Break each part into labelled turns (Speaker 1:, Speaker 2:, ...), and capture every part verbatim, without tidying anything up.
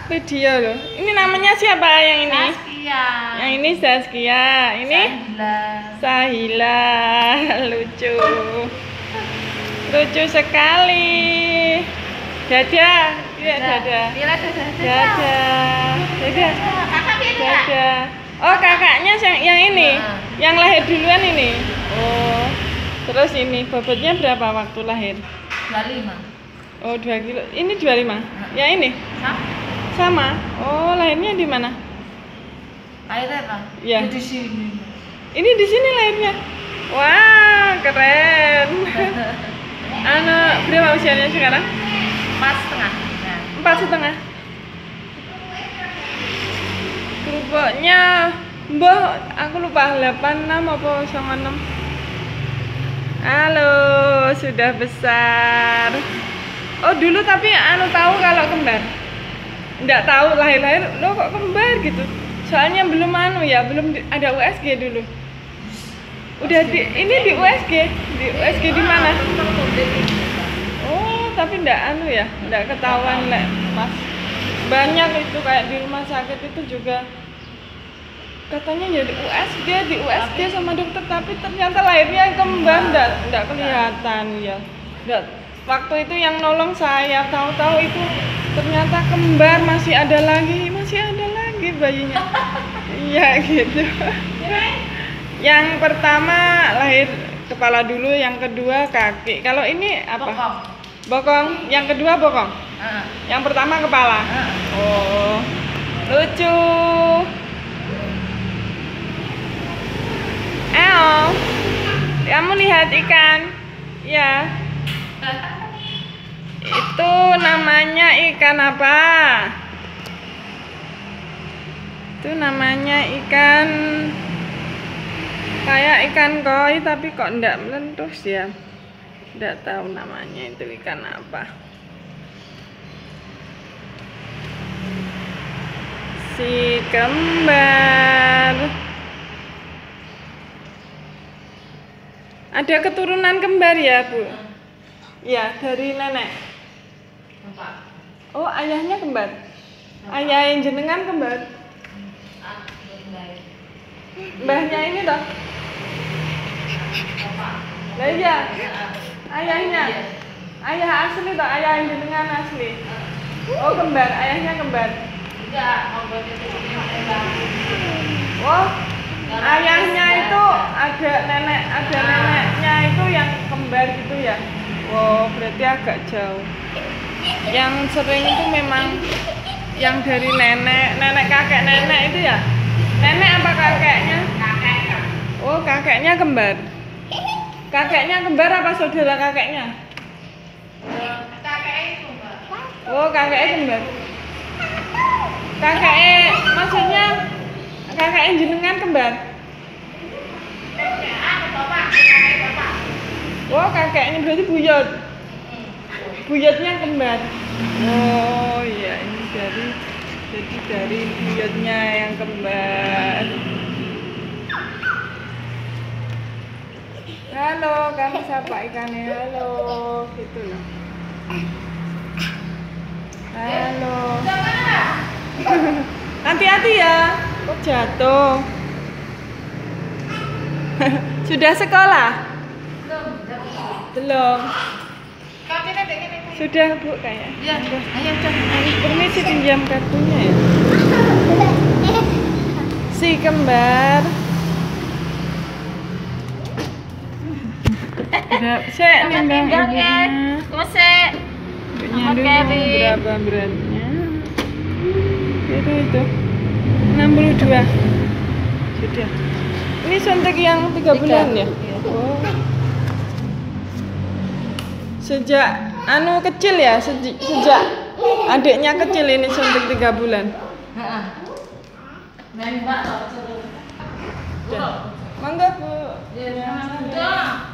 Speaker 1: video loh. Ini namanya siapa yang ini?
Speaker 2: Saskia.
Speaker 1: Yang ini Saskia. Ini
Speaker 2: Sahila.
Speaker 1: Sahila. Lucu. Lucu sekali. Dadah. Iya, dadah.
Speaker 2: Bila dadah.
Speaker 1: Dadah. Dadah.
Speaker 2: Kakak biar
Speaker 1: Dadah. Oh, kakaknya yang, yang ini.
Speaker 2: Nah.
Speaker 1: Yang lahir duluan ini. Oh. Terus ini bobotnya berapa waktu lahir?
Speaker 2: dua puluh lima.
Speaker 1: Oh, dua kilo. Ini dua puluh lima. Ya ini.
Speaker 2: Sama?
Speaker 1: Sama. Oh, lahirnya di mana?
Speaker 2: Airnya apa?
Speaker 1: Iya.
Speaker 2: Di sini.
Speaker 1: Ini di sini lahirnya. Wah, keren. Anak berapa usianya sekarang?
Speaker 2: Empat setengah. Nah.
Speaker 1: Empat setengah. Kerupuknya, mbah, aku lupa delapan enam apa enam. Halo, sudah besar. Oh, dulu tapi anu tahu kalau kembar. Enggak tahu lahir-lahir, lo kok kembar gitu. Soalnya belum anu ya, belum di, ada U S G dulu. Udah di ini di U S G, di U S G di mana? Oh, tapi enggak anu ya, enggak ketahuan lek, Mas. Banyak itu kayak di rumah sakit itu juga katanya ya di U S G, di U S G sama dokter, tapi ternyata lahirnya kembar, enggak enggak kelihatan ya. Enggak, waktu itu yang nolong saya, tahu-tahu itu ternyata kembar, masih ada lagi, masih ada lagi bayinya. Iya gitu. Yang pertama lahir kepala dulu, yang kedua kaki. Kalau ini apa?
Speaker 2: Bokong.
Speaker 1: Bokong. Yang kedua bokong.
Speaker 2: Uh.
Speaker 1: Yang pertama kepala.
Speaker 2: Uh.
Speaker 1: Oh, lucu. El, kamu lihat ikan? Ya. Itu namanya ikan apa? Itu namanya ikan kayak ikan koi tapi kok enggak meletus ya. Enggak tahu namanya itu ikan apa. Si kembar. Ada keturunan kembar ya, Bu? Ya, dari nenek.
Speaker 2: Bapak.
Speaker 1: Oh, ayahnya kembar. Ayah yang jenengan kembar.
Speaker 2: Ah, baik.
Speaker 1: Mbahnya ini toh.
Speaker 2: Bapak.
Speaker 1: Lah iya. Ayahnya. Ayah asli toh, ayah yang jenengan asli. Oh, kembar, ayahnya kembar.
Speaker 2: Enggak, mau buat itu tembak.
Speaker 1: Oh, ayahnya itu ada nenek, ada neneknya itu yang kembar gitu ya. Wow, berarti agak jauh. Yang sering itu memang yang dari nenek, nenek kakek nenek itu ya. Nenek apa kakeknya?
Speaker 2: Kakek.
Speaker 1: Oh, kakeknya kembar. Kakeknya kembar apa saudara kakeknya?
Speaker 2: Kakek itu, Mbak.
Speaker 1: Oh, kakeknya kembar. Kakeknya maksudnya kakeknya jenengan kembar. Oh, kakeknya berarti buyut. Buyutnya kembar. Oh iya, ini dari jadi dari buyutnya yang kembar. Halo, kamu sapa ikannya? Halo, gitu loh. Halo. Hati-hati ya, kok jatuh. Sudah sekolah? Belum. Sudah, Bu, kayaknya.
Speaker 2: Ya, ayo coba.
Speaker 1: Permisi pinjam kartunya ya. Si kembar. Udah, saya nimbang ibunya.
Speaker 2: Kusek.
Speaker 1: Ibunya dulu berapa beratnya? Itu itu. enam puluh dua. Sudah. Ini suntik yang tiga bulan ya? Oh. Sejak anu kecil ya, sejak, sejak adiknya kecil ini suntik tiga bulan.
Speaker 2: Heeh. Nembak
Speaker 1: Udah. Mangga, Bu.
Speaker 2: Ya,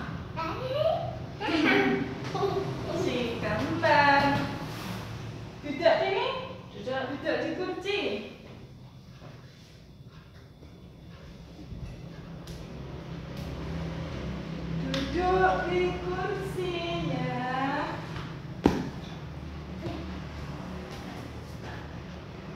Speaker 1: Si kembar. Duduk sini. Duduk, duduk di kursi. Duduk di kursinya.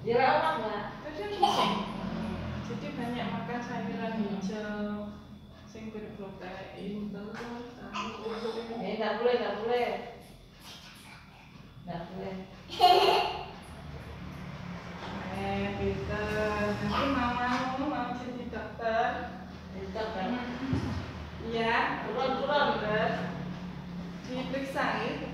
Speaker 2: Dia orang nggak?
Speaker 1: Tadi aku pusing. Jadi banyak makan sayuran hijau, sing berprotein, telur, tahu.
Speaker 2: Eh, nggak boleh, nggak boleh, nggak boleh.
Speaker 1: Eh, pinter. Nanti mamamu mau jadi dokter.
Speaker 2: Itu kan?
Speaker 1: Iya.
Speaker 2: Turun, turun.
Speaker 1: Dokter. Diperiksa gitu.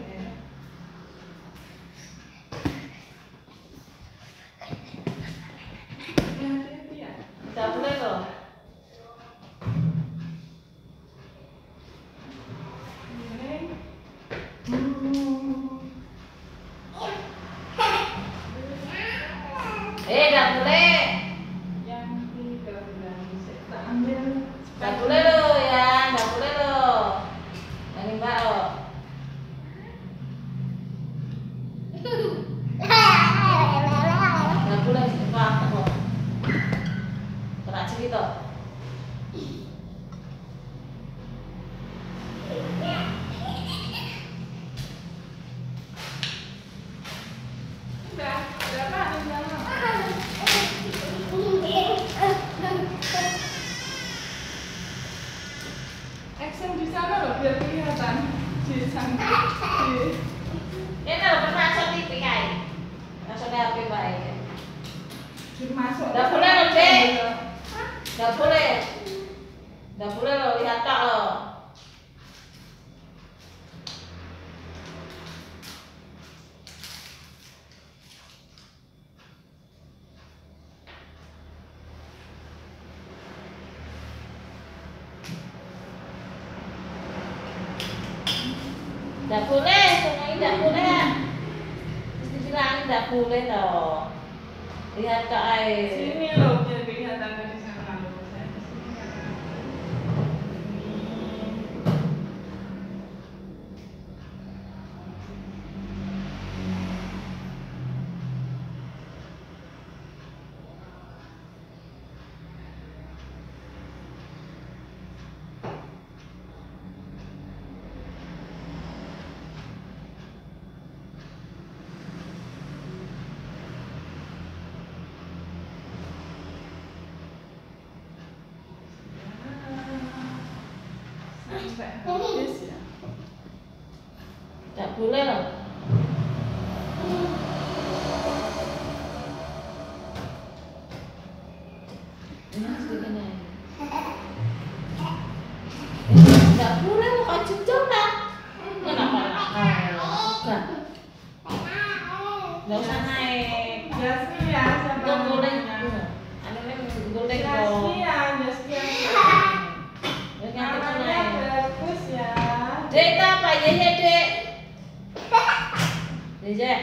Speaker 2: Nggak boleh loh. Eh, nggak boleh.
Speaker 1: Yang tiga bulan kita ambil.
Speaker 2: Nggak boleh loh ya, nggak boleh loh. Yang ini mbak oh. Nggak boleh pak kok. Kena cerita.
Speaker 1: Udah, udah apa di dalam? Action di sana loh biar kelihatan di sana. Di
Speaker 2: Ini kalau pernah masuk T V kan? Masuk H P baik.
Speaker 1: dimasuk.
Speaker 2: Nggak boleh loh dek. Nggak boleh. Nggak boleh loh lihat tak loh. Nggak boleh, sungai nggak boleh. Mesti bilang nggak boleh loh. Lihat ke air.
Speaker 1: Sini loh biar kelihatan dari sana loh. Saya di sini. Sampai habis ya.
Speaker 2: Nggak boleh loh. Ini harus begini. Nggak boleh loh kan cucuk lah. Kenapa? Bukan. Nggak usah naik.
Speaker 1: Jasmi ya, siapa
Speaker 2: Nggak boleh.
Speaker 1: namanya?
Speaker 2: Anu ini boleh dong.
Speaker 1: Jasmi ya, Jasmi ya.
Speaker 2: Terus nanti tuh
Speaker 1: Namanya
Speaker 2: naik.
Speaker 1: bagus ya.
Speaker 2: Dek, kita apa ya ya dek? Dek.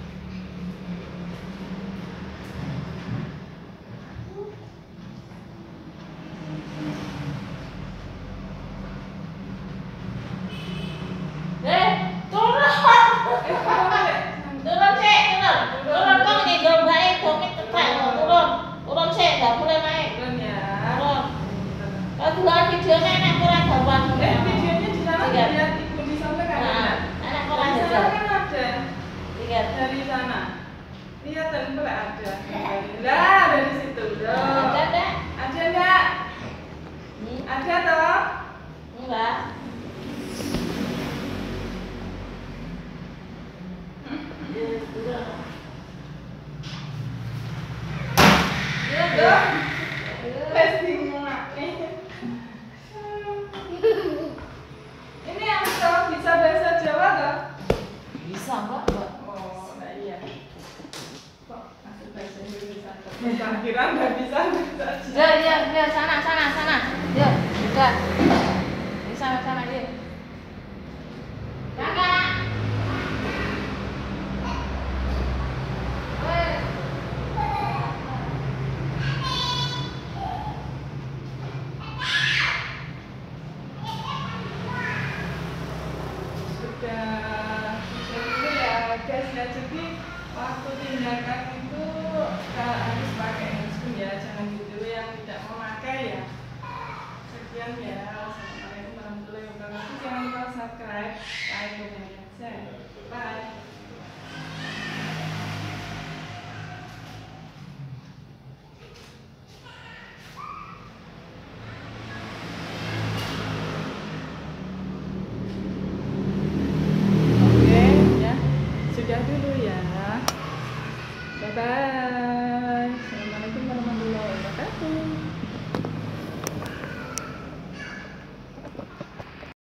Speaker 2: Dek, turun.
Speaker 1: Eh, boleh.
Speaker 2: Turun sih, turun. Turun kok nih dong baik, dong itu turun. Turun sih, nggak boleh naik.
Speaker 1: Turun ya.
Speaker 2: Turun. Kalau duluan videonya enak kurang gampang.
Speaker 1: Eh, videonya di sana
Speaker 2: Tiga.
Speaker 1: lihat ibu di sana kan
Speaker 2: Nah,
Speaker 1: ada.
Speaker 2: enak kurang
Speaker 1: Di sana
Speaker 2: jajal.
Speaker 1: kan ada.
Speaker 2: Tiga.
Speaker 1: Dari sana. Lihat tempel ada. Lah, dari situ.
Speaker 2: Nah,
Speaker 1: Loh.
Speaker 2: ada deh.
Speaker 1: Ada enggak?
Speaker 2: Hmm,
Speaker 1: Ada toh?
Speaker 2: enggak.
Speaker 1: Loh. Testing mak nih. Ini yang tahu bisa bahasa Jawa toh?
Speaker 2: Bisa enggak, Mbak?
Speaker 1: Oh, nah iya. Kok masuk bahasa Indonesia? Kira nggak bisa bahasa Jawa.
Speaker 2: Ya, ya, ya, sana, sana, sana. Ya, udah. Di sana, sana, ya. Kakak. Woi.
Speaker 1: Sudah dulu ya guys ya, jadi waktu tindakan itu uh, harus pakai handscoon ya, jangan gitu yang tidak memakai ya. Sekian ya, wassalamualaikum warahmatullahi wabarakatuh. Jangan lupa subscribe, like, comment, share. Bye.